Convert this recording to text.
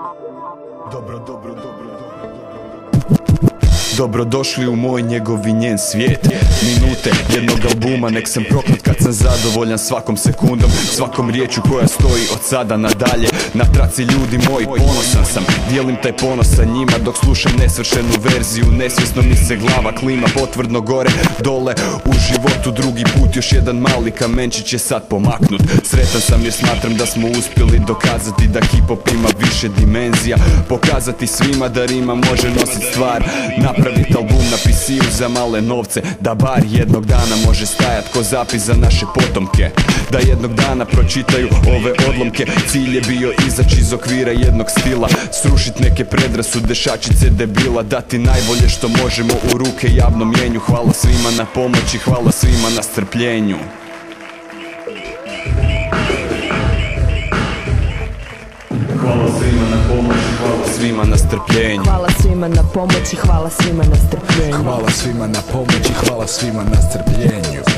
Dobrodošli u moj, njegov i njen svijet. Minute jednog albuma, nek sam proklet kad sam zadovoljan svakom sekundom, svakom riječu koja stoji od sada nadalje. Na traci ljudi moji, ponosan sam, dijelim taj ponos sa njima dok slušam nesvršenu verziju. Nesvjesno mi se glava klima potvrdno gore, dole u životu. Drugi put još jedan mali kamenčić je sad pomaknut. Sretan sam jer smatram da smo uspjeli dokazati da hip-hop ima više dimenzija. Pokazati svima da rima može nosit stvar. Napraviti album na PC-u za male novce, da bar jednog dana može stajat ko zapis za naše potomke. Da jednog dana pročitaju ove odlomke. Cilj je bio izaći iz okvira jednog stila, srušit neke predrasude, šačice debila, dati najbolje što možemo u ruke javnom mjenju. Hvala svima na pomoći, hvala svima na strpljenju. Hvala svima na pomoći, hvala svima na strpljenju. Hvala svima na pomoći, hvala svima na strpljenju. Hvala svima na pomoći, hvala svima na strpljenju.